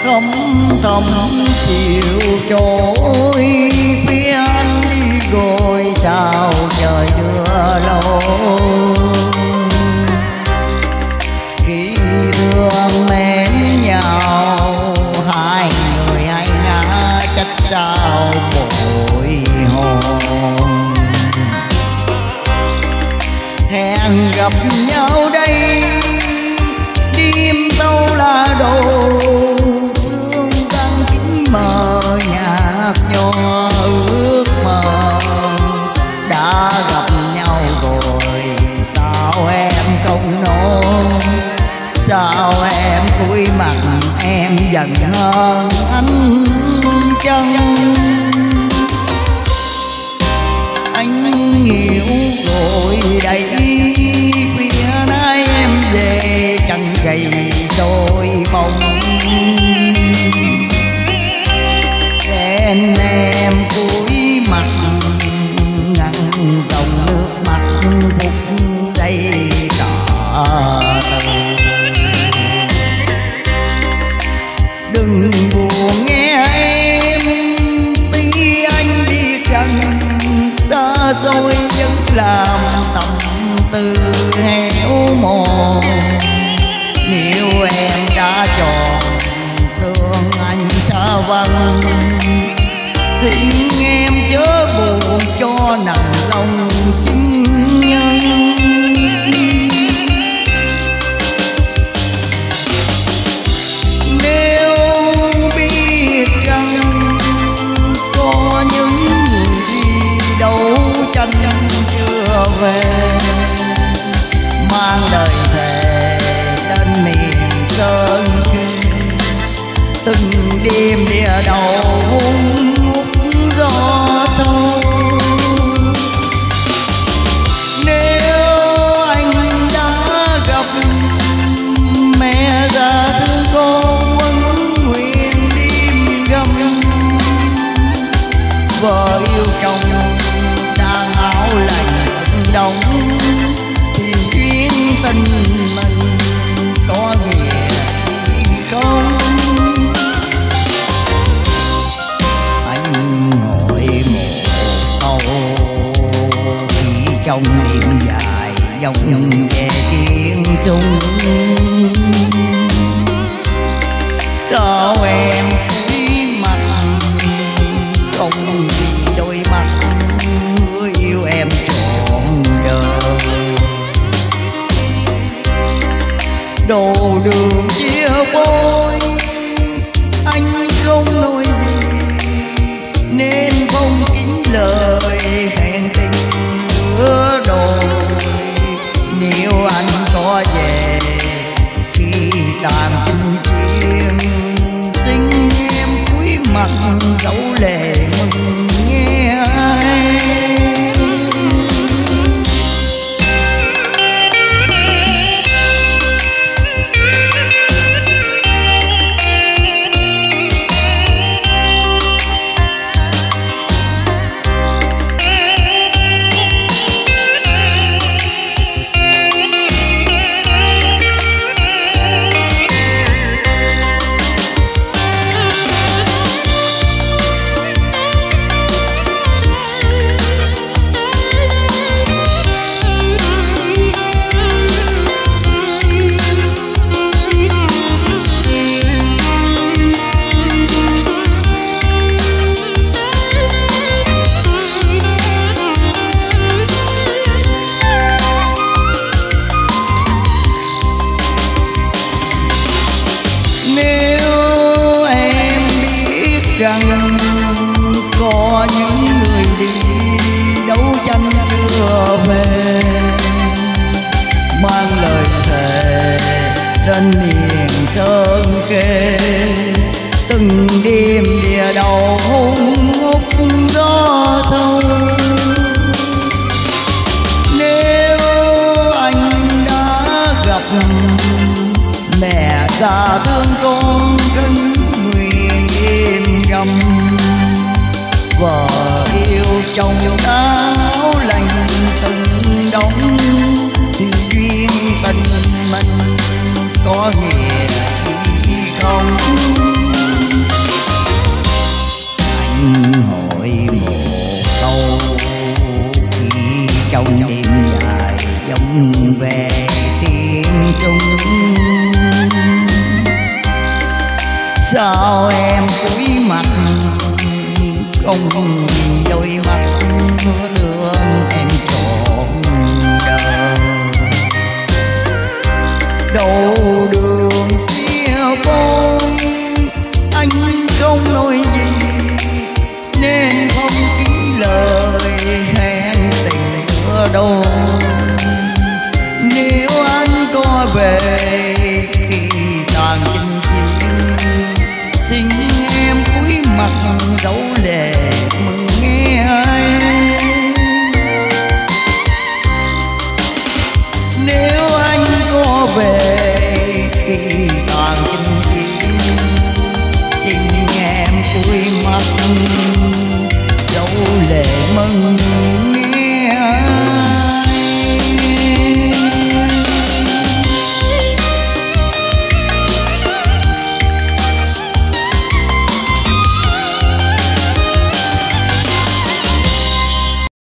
không thầm chiều trôi phía anh đi rồi sao trời đưa lâu. Khi thương mến nhau hai người hay ngã trách sao bội hồn. Hẹn gặp nhau đây đêm đâu là đồ sương trăng kín mờ nhạt nhòa ước mơ. Đã gặp nhau rồi sao em không nói, sao em cúi mặt em giận hơn anh chăng. Anh hiểu rồi đây khuya nay em về chẳng gầy đôi bông. Em cúi mặt ngăn dòng nước mắt phút giây tỏ từ. Đừng buồn nghe em tí anh đi chân xa xôi vẫn làm tâm tư héo mòn. Nếu em đã chọn thương anh xa vắng xin em chớ buồn cho nặng lòng chính nhân. Nếu biết rằng có những người đi đấu tranh chưa về mang đời thề đến miền sơn kia, từng đêm địa đầu hung hút gió thâu. Nếu anh đã gặp mẹ già thương con vẫn nguyện đêm gầm, vợ yêu chồng đang áo lạnh đông thì duyên tình mình có nghĩa không. Anh ngồi một câu khi trong đêm dài dòng về tiếng sung. Sao em cúi mặt không vì đôi mắt người yêu em trọn đời. Đồ đường chia phôi anh không nói gì nên không kín lời hẹn tình hứa đôi. Nếu anh có về khi tàn tình chiêm xin em cúi mặt dấu lệ mừng nghe. Rằng có những người đi đấu tranh chưa về mang lời thề trên miền sơn kề, từng đêm địa đầu hung hút gió thâu. Nếu anh đã gặp mẹ già thương con vẫn nguyện đêm gầm, vợ yêu chồng áo lành từng đóng thì duyên tình mình có nghĩa gì không. sao em cúi mặt không đôi mắt thương em trọn đời. Đầu đường chia phôi anh không nói gì nên không kính lời hẹn tình nữa đâu. Nếu anh có về khi tàn chinh chiến xin em cúi mặt dấu lệ mừng nghe anh. Nếu anh có về khi tàn chinh chiến xin em cúi mặt dấu lệ mừng